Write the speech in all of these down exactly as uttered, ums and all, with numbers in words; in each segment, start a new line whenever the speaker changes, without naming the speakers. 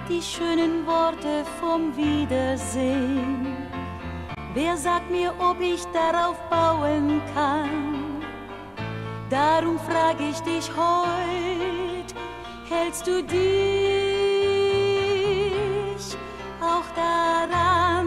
die schönen Worte vom Wiedersehen. Wer sagt mir, ob ich darauf bauen kann? Darum frag ich dich heut, hältst du dich auch daran?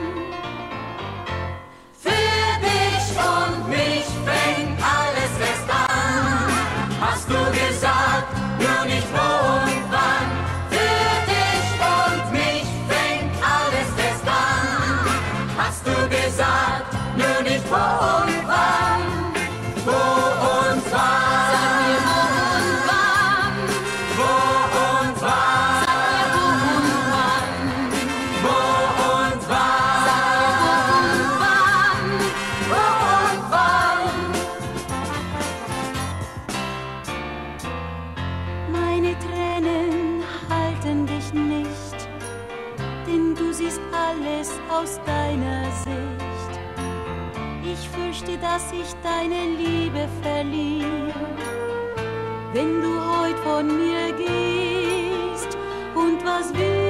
Für dich und mich fängt alles erst an, hast du gesagt, nur nicht wo und wann. Für dich und mich fängt alles erst an, hast du gesagt, nur nicht wo und wann. Wo und wann?
Sag mir wo und wann.
Wo und wann?
Sag mir wo und wann.
Wo und wann?
Sag mir wo und wann.
Wo und wann?
Meine Tränen halten dich nicht, denn du siehst alles aus deiner Sicht. Ich fürchte, dass ich deine Liebe verliere, wenn du heut von mir gehst. Und was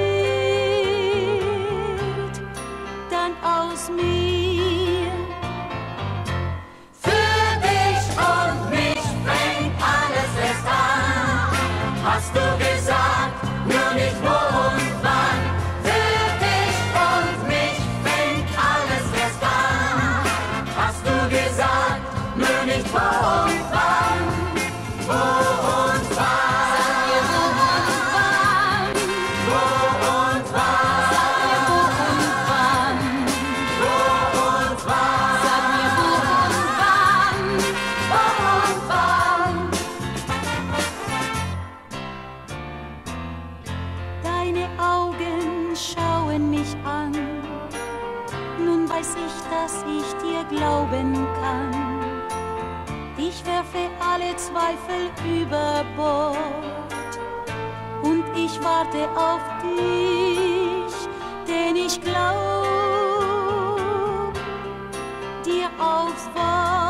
wird dann aus mir?
Für dich und mich fängt alles erst an, hast du gesagt, nur nicht wo und wann. Für dich und mich fängt alles erst an, hast du gesagt, nur nicht wo und wann. Wo und wann?
Sag mir wo und wann.
Wo und wann?
Sag mir wo und wann.
Wo und wann?
Sag mir wo und wann.
Wo und wann?
Deine Augen schauen mich an. Nun weiß ich, dass ich dir glauben kann. Ich werfe alle Zweifel über Bord und ich warte auf dich, denn ich glaub dir aufs Wort.